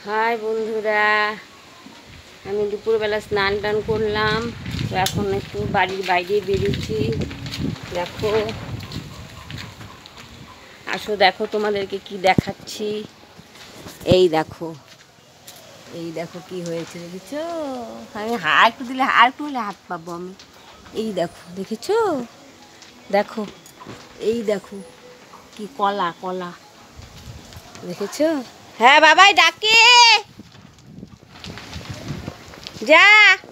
High বন্ধুরা, আমি দুপুরবেলা স্নান টান করলাম। তো এখন একটু বাড়ির বাইরে বেরিয়েছি। দেখো, আসো দেখো তোমাদেরকে কি দেখাচ্ছি। এই দেখো, এই দেখো কি হয়েছে দেখেছো। আমি একটু দিলে একটু হলে হাত পাবো আমি। এই দেখো, দেখেছো? দেখো, এই দেখো কি কলা কলা দেখেছো? হ্যাঁ বাবাই ডাকে, যা।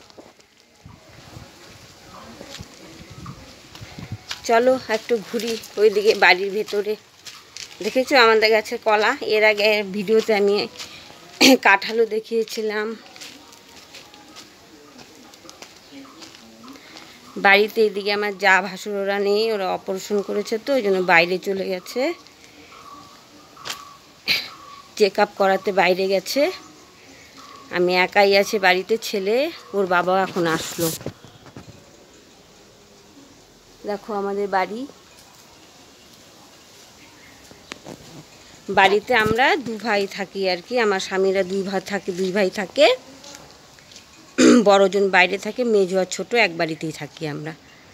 চলো একটু ঘুরি ওইদিকে বাড়ির ভেতরে। দেখেছো আমাদের গাছের কলা? এর আগে ভিডিওতে আমি কাঁঠালও দেখিয়েছিলাম। বাড়িতে এদিকে আমার যা ভাসুর ওরা নেই, ওরা অপারেশন করেছে, তো ওই জন্য বাইরে চলে গেছে, চেক আপ করাতে বাইরে গেছে। আমি একাই আছি বাড়িতে, ছেলে ওর বাবা এখন আসলো। দেখো আমাদের বাড়িতে আমরা দু ভাই থাকি আর কি। আমার স্বামীরা দুই ভাই থাকে। বড়জন বাইরে থাকে, মেজো আর ছোট এক বাড়িতেই থাকি আমরা।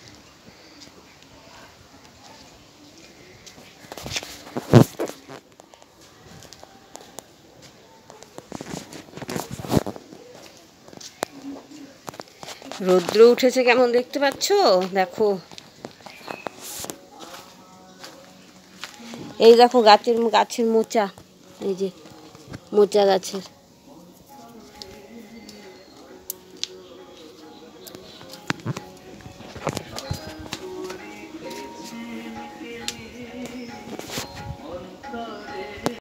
রৌদ্র উঠেছে কেমন দেখতে পাচ্ছ? দেখো, এই দেখো গাছের মোচা, এই যে মোচা গাছের